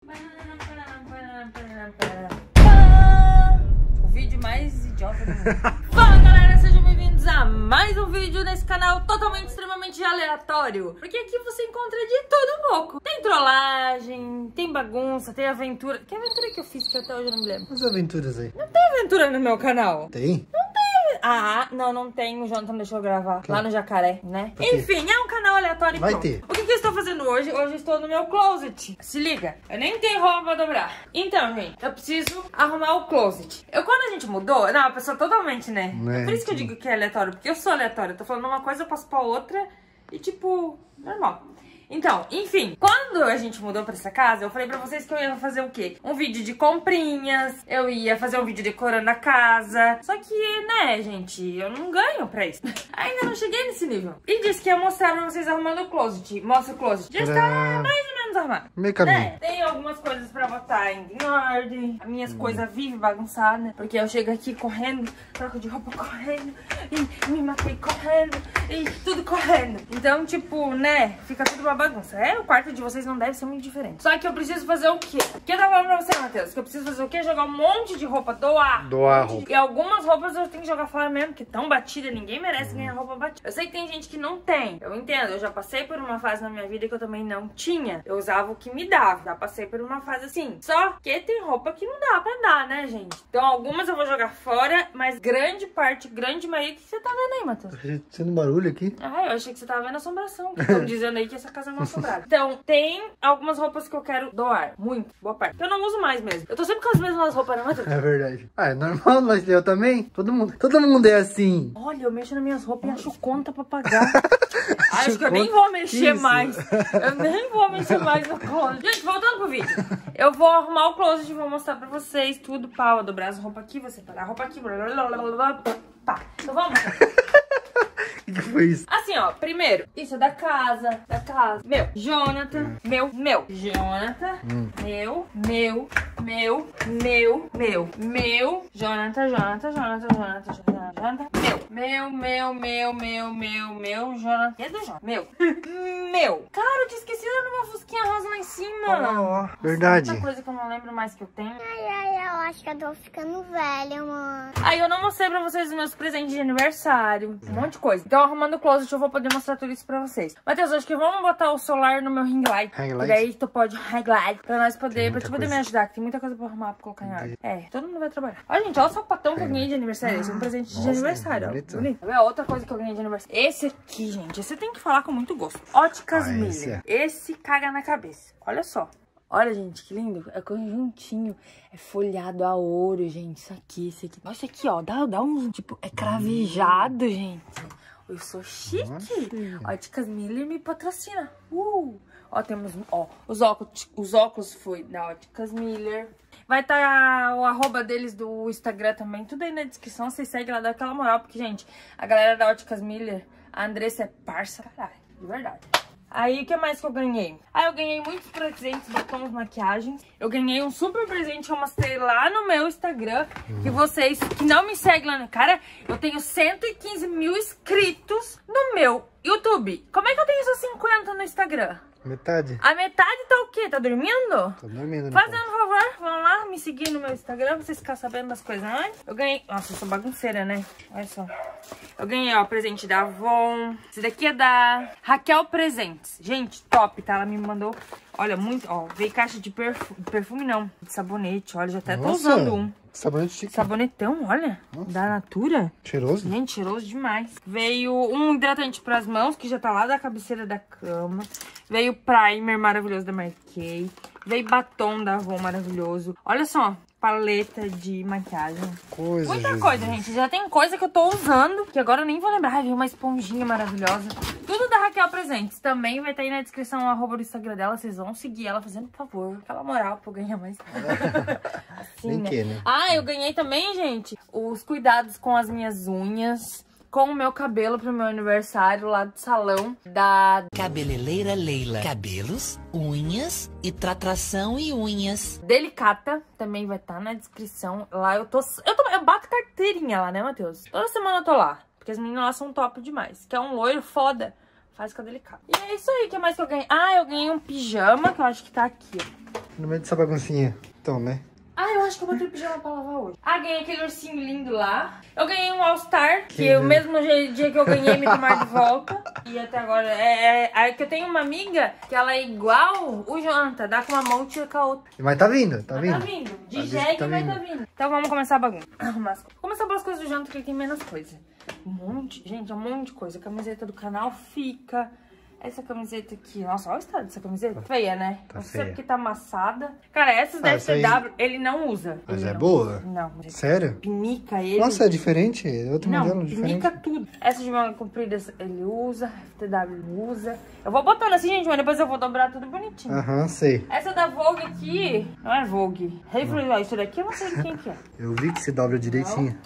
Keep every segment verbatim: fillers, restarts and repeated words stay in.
O vídeo mais idiota do mundo. Fala galera, sejam bem-vindos a mais um vídeo nesse canal totalmente, extremamente aleatório. Porque aqui você encontra de tudo um pouco. Tem trollagem, tem bagunça, tem aventura. Que aventura que eu fiz que até hoje eu não me lembro? As aventuras aí. Não tem aventura no meu canal? Tem? Não tem. Ah, não, não tem. O Jonathan deixou eu gravar lá no Jacaré, né? Okay. Enfim, é um canal aleatório e Vai pronto. ter. O que, que eu estou fazendo hoje? Hoje eu estou no meu closet. Se liga, eu nem tenho roupa pra dobrar. Então, gente, eu preciso arrumar o closet. Eu, quando a gente mudou, não, a pessoa totalmente, né? né? É por isso que eu digo que é aleatório, porque eu sou aleatória. Eu tô falando uma coisa, eu passo pra outra e, tipo, normal. Então, enfim, quando a gente mudou pra essa casa, eu falei pra vocês que eu ia fazer o quê? Um vídeo de comprinhas, eu ia fazer um vídeo decorando a casa. Só que, né, gente, eu não ganho pra isso. Ainda não cheguei nesse nível. E disse que ia mostrar pra vocês arrumando o closet. Mostra o closet. Já está mais ou menos arrumado. Meio caminho. Né? Tem algumas coisas pra botar ainda em ordem. As minhas hum. coisas vivem bagunçadas. Porque eu chego aqui correndo, troco de roupa correndo, e me matei correndo, e tudo correndo. Então, tipo, né, fica tudo uma bagunça. É, o quarto de vocês não deve ser muito diferente. Só que eu preciso fazer o quê? O que eu tava falando pra você, Matheus? Que eu preciso fazer o quê? Jogar um monte de roupa, doar. Doar um roupa. De... E algumas roupas eu tenho que jogar fora mesmo, que tão batida, ninguém merece hum. ganhar roupa batida. Eu sei que tem gente que não tem. Eu entendo, eu já passei por uma fase na minha vida que eu também não tinha. Eu usava o que me dava. Já passei por uma fase assim. Só que tem roupa que não dá pra dar, né, gente? Então algumas eu vou jogar fora, mas grande parte, grande maioria, o que você tá vendo aí, Matheus? Tá sendo barulho aqui? Ah, eu achei que você tava vendo assombração. Estão dizendo aí que essa casa é uma assombrada. Então, tem algumas roupas que eu quero doar. Muito, boa parte. Que eu não uso mais mesmo. Eu tô sempre com as mesmas roupas, não, Matheus? É verdade. Ah, é normal, mas eu também. Todo mundo, todo mundo é assim. Olha, eu mexo nas minhas roupas e acho conta pra pagar. Acho que eu nem vou mexer Isso. mais. Eu nem vou mexer mais no closet. Gente, voltando pro vídeo. Eu vou arrumar o closet e vou mostrar pra vocês tudo. Pá, vou dobrar as roupas aqui, vou separar a roupa aqui. Blá, blá, blá, blá, blá. Pá, então vamos. O que foi isso? Assim, ó, primeiro, isso é da casa, da casa. Meu, Jonathan, hum. meu, meu. Jonathan, hum. meu, meu, meu, meu, meu, meu. Jonathan, Jonathan, Jonathan, Jonathan, Jonathan, Jonathan. Meu, meu, meu, meu, meu, meu, Jonathan. É do Jonathan. Meu. Meu. Cara, eu tinha esquecido de uma fusquinha rosa lá em cima. Oh, oh, verdade. Outra coisa que eu não lembro mais que eu tenho. Ai, ai, eu acho que eu tô ficando velha, mano. Aí eu não mostrei pra vocês os meus presentes de aniversário. Um monte de coisa. Então, arrumando o closet, eu vou poder mostrar tudo isso pra vocês. Matheus, acho que vamos botar o celular no meu ring light. Ring light? E daí tu pode ring light pra nós poder, pra tu poder coisa. me ajudar. Que tem muita coisa pra arrumar, pra colocar em ordem. É, todo mundo vai trabalhar. Olha, gente, olha o sapatão que eu ganhei de aniversário. Esse é um presente de Nossa, aniversário, ó. bonito. Bonito. É outra coisa que eu ganhei de aniversário. Esse aqui, gente, esse tem que falar com muito gosto. Óticas Ah, Miller. esse é. Esse caga na cabeça. Olha só. Olha, gente, que lindo. É conjuntinho. É folhado a ouro, gente. Isso aqui, isso aqui. Nossa, aqui, ó. Dá, dá um, tipo, é cravejado, gente. Eu sou chique. Nossa. Óticas Miller me patrocina. Uh! Ó, temos, ó, os óculos, os óculos foi da Óticas Miller. Vai estar tá o arroba deles do Instagram também, tudo aí na descrição. Vocês seguem lá, dá aquela moral, porque, gente, a galera da Óticas Miller, a Andressa é parça, caralho, de verdade. Aí, o que mais que eu ganhei? Ah, eu ganhei muitos presentes, batons, maquiagens. Eu ganhei um super presente que eu mostrei lá no meu Instagram. Uhum. Que vocês que não me seguem lá no... Cara, eu tenho cento e quinze mil inscritos no meu YouTube. Como é que eu tenho só cinquenta no Instagram? Metade. A metade tá o quê? Tá dormindo? Tô dormindo. Fazendo um favor, vão lá me seguir no meu Instagram pra vocês ficarem sabendo das coisas antes. Eu ganhei... Nossa, eu sou bagunceira, né? Olha só. Eu ganhei, ó, presente da Avon. Esse daqui é da Raquel Presentes. Gente, top, tá? Ela me mandou... Olha, muito... Ó, veio caixa de perfume, perfume não, de sabonete. Olha, já até Nossa, tô usando um. Sabonete chique. Sabonetão, olha. Nossa. Da Natura. Cheiroso? Gente, cheiroso demais. Veio um hidratante pras mãos, que já tá lá da cabeceira da cama. Veio primer maravilhoso da Mary Kay. Veio batom da Avon maravilhoso. Olha só, paleta de maquiagem. Coisa, Muita Jesus. coisa, gente. Já tem coisa que eu tô usando, que agora eu nem vou lembrar. Veio uma esponjinha maravilhosa. Tudo da Raquel Presentes. Também vai estar aí na descrição o arroba do Instagram dela. Vocês vão seguir ela fazendo, por favor, aquela moral pra eu ganhar mais. Assim, né? Que, né? Ah, eu ganhei também, gente, os cuidados com as minhas unhas. Com o meu cabelo pro meu aniversário lá do salão da Cabeleireira Leila. Cabelos, unhas e tratração e unhas. Delicata. Também vai estar na descrição. Lá eu tô... Eu, tô, eu bato carteirinha lá, né, Matheus? Toda semana eu tô lá. Porque as meninas lá são top demais. Que é um loiro foda. Faz com a Delicata. E é isso aí. O que mais que eu ganhei? Ah, eu ganhei um pijama, que eu acho que tá aqui, ó. No meio dessa baguncinha. Então, né? Ah, eu acho que eu botei o pijama pra lavar hoje. Ah, ganhei aquele ursinho lindo lá. Eu ganhei um All-Star, que, que o mesmo dia que eu ganhei me tomaram de volta. E até agora, é, é, é que eu tenho uma amiga que ela é igual o Jonathan, dá com uma mão e tira com a outra. Mas tá vindo, tá mas vindo. Tá vindo, de Ela jegue, tá mas vindo. tá vindo. Então vamos começar a bagunça. Vamos começar pelas coisas do Jonathan, que ele tem menos coisa. Um monte, gente, é um monte de coisa. A camiseta do canal fica... Essa camiseta aqui, nossa, olha o estado dessa camiseta. Feia, né? Tá não sei feia. porque tá amassada. Cara, essas Ah, da essa aí- S W ele não usa. Mas Ele é não boa? usa. Não, mas Sério? pinica ele. Nossa, é diferente? É outro Não, modelo diferente. pinica tudo. Essa de manga comprida ele usa, F T W usa. Eu vou botando assim, gente, mas depois eu vou dobrar tudo bonitinho. Aham, sei. Essa da Vogue aqui, não é Vogue. Reflex, ó, isso daqui eu não sei de quem que é. Eu vi que se dobra direitinho.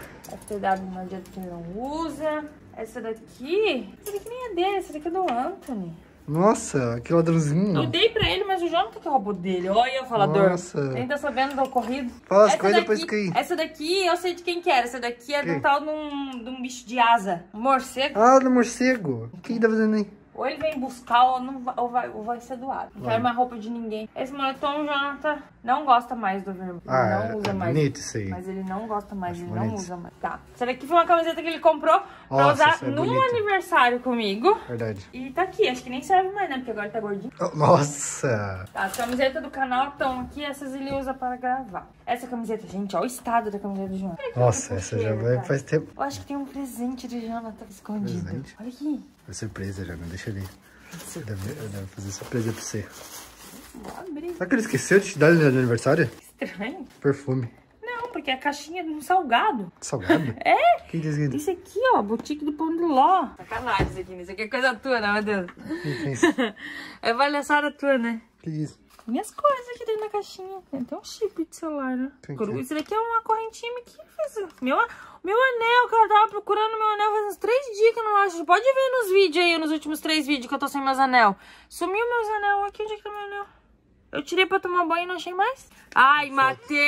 F T W não adianta que ele não usa. Essa daqui, essa daqui nem é dele, essa daqui é do Anthony. Nossa, que ladrãozinho. Eu dei pra ele, mas o Jonathan que roubou dele. Olha o falador. Nossa. Nem tá sabendo do ocorrido. Fala as Essa coisas daqui- depois que aí. Essa daqui eu sei de quem que era. Essa daqui é de um Quem? tal de um, de um bicho de asa. Um morcego. Ah, do morcego. O que que tá fazendo aí? Ou ele vem buscar ou, não vai, ou, vai, ou vai ser doado. Não Vai. quero mais roupa de ninguém. Esse moletom o Jonathan não gosta mais do vermelho. Ele Ah, não usa é mais. bonito isso aí. Mas ele não gosta mais, Acho ele não bonito. usa mais. Tá. Essa daqui foi uma camiseta que ele comprou pra Nossa, usar essa é num bonita. aniversário comigo. Verdade. E tá aqui, acho que nem serve mais, né? Porque agora tá gordinho. Oh, nossa. Tá, as camisetas do canal estão aqui, essas ele usa para gravar. Essa camiseta, gente, olha o estado da camiseta do Jonathan. Nossa, essa já vai faz tempo. Eu acho que tem um presente de Jonathan escondido. Presente? Olha aqui. É surpresa, já, não deixa ali. Eu devo, eu devo fazer surpresa pra você. Vou abrir. Será que ele esqueceu de te dar de aniversário? Estranho. Perfume. Não, porque é a caixinha de um salgado. Salgado? É? O que diz aqui? Isso aqui, ó, boutique do Pão de Ló. Sacanagem isso aqui, né? Isso aqui é coisa tua, né, meu Deus? O que é isso? É palhaçada tua, né? O que diz? Minhas coisas aqui dentro da caixinha. Tem até um chip de celular, né? Tem que ser. Isso daqui é uma correntinha que fez. Meu, meu anel, cara, eu tava procurando meu anel faz uns três dias que eu não acho. Pode ver nos vídeos aí, nos últimos três vídeos que eu tô sem meus anel. Sumiu meus anel. Aqui, onde é que tá meu anel? Eu tirei pra tomar banho e não achei mais. Ai, Matheus!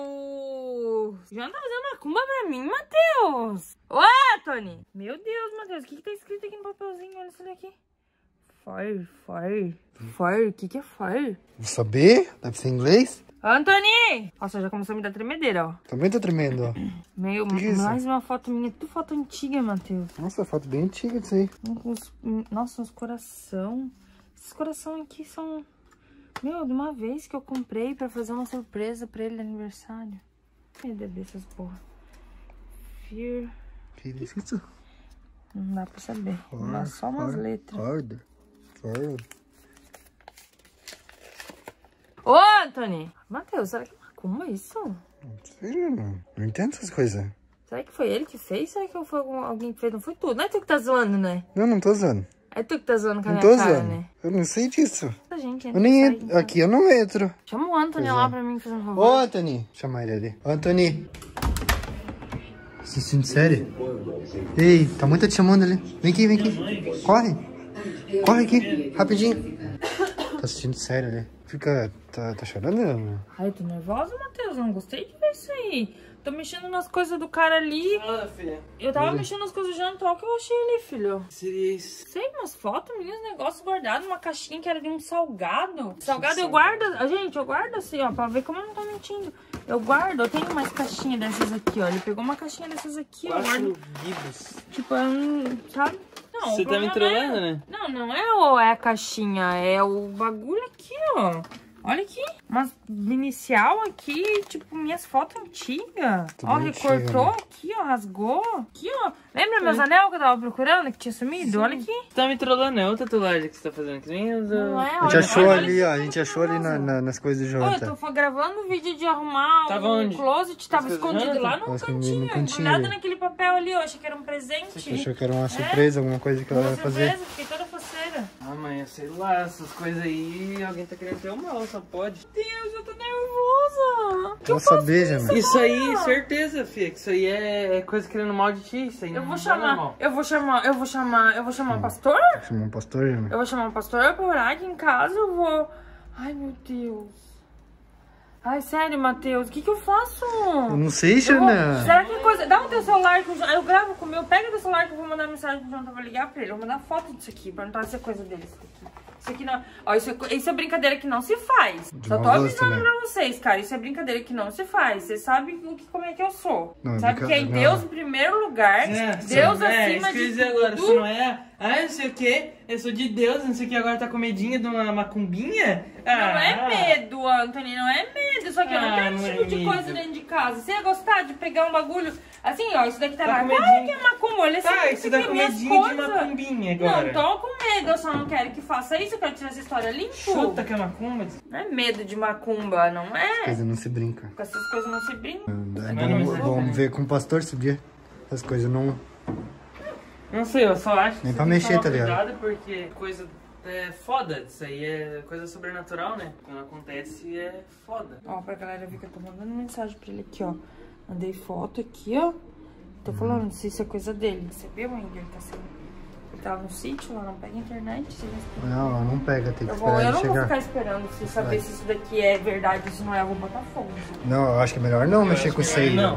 Já não tá fazendo macumba pra mim, Matheus! Ô, Tony! Meu Deus, Matheus, o que que tá escrito aqui no papelzinho? Olha isso daqui. Fire, fire, fire. O que que é fire? Vou saber? Deve ser em inglês? Antony! Nossa, já começou a me dar tremedeira, ó. Também tá tremendo, ó. Meu, Que isso? mais uma foto minha. Tudo foto antiga, Matheus. Nossa, foto bem antiga disso aí. Uns- Nossa, uns coração. Esses coração aqui são... Meu, de uma vez que eu comprei pra fazer uma surpresa pra ele de aniversário. Cadê dessas porra? Fear... Que diz isso? Não dá pra saber. For, Dá só umas for, letras. Ford. Ford. Ô, Antony! Matheus, será que é macumba isso? Não sei, não. Não entendo essas coisas. Será que foi ele que fez? Será que foi algum- alguém que fez? Não foi tu. Não é tu que tá zoando, né? Não, não tô usando. É tu que tá zoando com a Não minha tô cara, usando. né? Eu não sei disso. A gente Eu entra nem e sai, entro. então. Aqui eu não entro. Chama o Antony Pois lá é. pra mim, fazer um Ô, favor. Anthony. Chama ele ali. Anthony. Assistindo série? Ei, tá muito te chamando ali. Vem aqui, vem aqui. Corre. Corre aqui, rapidinho. Tá assistindo série ali. Fica... Tá, tá chorando, né? Ai, eu tô nervosa, Matheus. Eu não gostei de ver isso aí. Tô mexendo nas coisas do cara ali. Ah, filha. Eu tava mexendo nas coisas do Jantal que eu achei ali, filho. Seria isso. Sei, umas fotos, meninos, negócios guardados numa caixinha que era de um salgado. Salgado eu guardo, ah, gente, eu guardo assim, ó, pra ver como eu não tô mentindo. Eu guardo, eu tenho mais caixinha dessas aqui, ó. Ele pegou uma caixinha dessas aqui, eu guardo. Quatro vivos. Tipo, eu não, sabe? Não, Você o tá me problema trollando, é- né? Não, não é, o, é a caixinha, é o bagulho aqui, ó. Olha aqui, uma inicial aqui, tipo, minhas fotos antigas. Tudo Ó, antiga, recortou né? aqui, ó, rasgou. Aqui, ó. Lembra meus anel que eu tava procurando, que tinha sumido? Olha aqui. Você tá me trollando, é outra tatuagem que você tá fazendo aqui. Meu Deus. Não é, A gente olha- achou olha ali, isso, ó. A eu gente tô achou ali na, curiosa. na- nas coisas do Olha, eu Jota. tô fa- gravando vídeo de arrumar Tava o onde? closet, tava Nas coisas escondido do lá Jonathan? no Nossa, no cantinho, cantinho embrulhado ali. naquele papel ali, eu achei que era um presente. Você achou que era uma surpresa, alguma coisa que ela Uma ia fazer? surpresa, fiquei toda faceira. Ah, mãe, eu sei lá, essas coisas aí, alguém tá querendo ter o mal, só pode. Deus, eu tô nervosa. Que eu Quer saber, Jana? Isso aí, certeza, filha, que isso aí é coisa querendo mal de ti, isso aí Eu não vou é chamar, normal. eu vou chamar, eu vou chamar, eu vou chamar um pastor? Chamou um pastor, Jana? Eu vou chamar um pastor pra orar aqui em casa, eu vou... Ai, meu Deus. Ai, sério, Matheus, o que que eu faço? Eu não sei, Eu vou- Jana. Será que é coisa... Dá o teu celular, que eu, eu gravo com o meu, pega o teu celular que eu vou mandar mensagem pro Jonathan, vou ligar pra ele, eu vou mandar foto disso aqui, perguntar se é coisa dele isso aqui. Isso aqui não... Ó, isso é, isso é brincadeira que não se faz. De Só tô mau gosto, avisando né? pra vocês, cara. Isso é brincadeira que não se faz. Vocês sabem o que, como é que eu sou. Não, Sabe brinca- que é não. Deus em primeiro lugar. É, Deus é, acima isso que eu ia de dizer tudo. agora, você não é? Ah, não sei o que, eu sou de Deus, não sei o que, agora tá com medinho de uma macumbinha? Não Ah, é medo, Anthony, não é medo. Só que eu não Ah, quero não esse é tipo de medo. coisa dentro de casa. Você ia gostar de pegar um bagulho assim, ó, isso daqui tá, Tá lá. com Claro medinho. que é macumba, olha Tá, esse- isso esse dá aqui, com minhas medinho de coisas. macumbinha agora. Não tô com medo, eu só não quero que faça isso, eu quero tirar essa história limpo. Chuta que é macumba. Não é medo de macumba, não é? Coisa não se brinca. Com essas coisas não se brinca. É Não, não, bom, mas- bom ver com o pastor esse dia. As coisas não... Não sei, eu só acho que Nem você pra tem que mexer, tomar tá ligado? cuidado porque coisa é foda, isso aí é coisa sobrenatural, né? Quando acontece é foda. Ó, pra galera ver que eu tô mandando mensagem pra ele aqui, ó. Mandei foto aqui, ó. Tô falando se isso é coisa dele. Recebeu ainda? Ele tá sendo... Ele tava no sítio, lá não pega internet. Você já... Não, não pega, tem que Eu, vou, esperar eu ele não vou chegar. ficar esperando se saber Vai. se isso daqui é verdade ou se não é. Eu vou botar fogo. Não, eu acho que é melhor não mexer com isso aí. Não.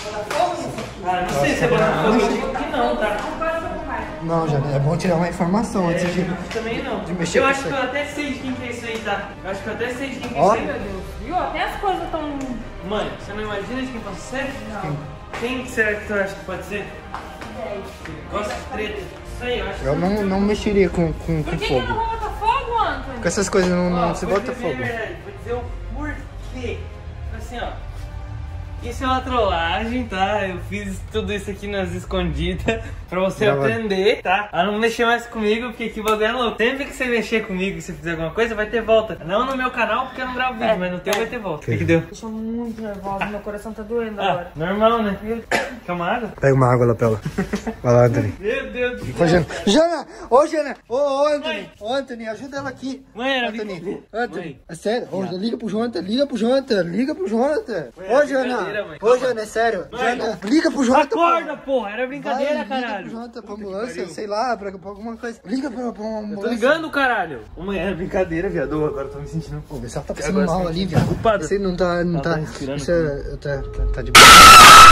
Ah, não sei se é botar fogo, eu digo que não, tá? Não, já é bom tirar uma informação antes de... Também não. De mexer eu com acho isso que aí. eu até sei de quem que é isso aí, tá? Eu acho que eu até sei de quem que é Ó. isso aí, meu Deus. Viu? Até as coisas tão... Mano, você não imagina de quem pode ser? Não. Quem será que tu acha que pode ser? Gosta de treta? Isso aí, eu acho que Eu não, não mexeria com, com, Por com que, que eu não fogo. vou botar fogo, Anthony? Com essas coisas não, não Ó, se vou bota dizer a fogo. verdade, vou dizer o porquê. Assim, ó. Isso é uma trollagem, tá? Eu fiz tudo isso aqui nas escondidas pra você Já vai. aprender, tá? A não mexer mais comigo, porque que bagulho é louco. Sempre que você mexer comigo e você fizer alguma coisa, vai ter volta. Não no meu canal, porque eu não gravo vídeo, É, mas no teu é. vai ter volta. O que que deu? Deixa eu muito nervosa, meu coração tá doendo Ah, agora. normal, né? Quer uma água? Pega uma água lá pra ela. Vai lá, Anthony. Meu Deus do Ô, céu. Jana. Jana! Ô, Jana! Ô, ô, Anthony! Ô, Anthony, ajuda ela aqui. Mãe, era Anthony, brincadeira. Anthony, Mãe. é sério. Ô, liga pro Jonathan, liga pro Jonathan, liga pro Jonathan. Mãe, Ô, é Jana! brincadeira, mãe. Ô, Calma. Jana, é sério. Mãe. Jana, liga pro Jonathan. Acorda, pô. porra! Era brincadeira, Vai, liga caralho. pro Jonathan, pra ambulância, sei lá, pra, pra alguma coisa. Liga pra, pra uma Eu ambulância. tô ligando, caralho. Mãe, era brincadeira, viado. Agora eu tô me sentindo... Pô, vê se ela tá passando Agora mal sim, ali, tá viado. culpado. Você não tá, não Ela tá, tá respirando isso é, tá, tá, tá de boa.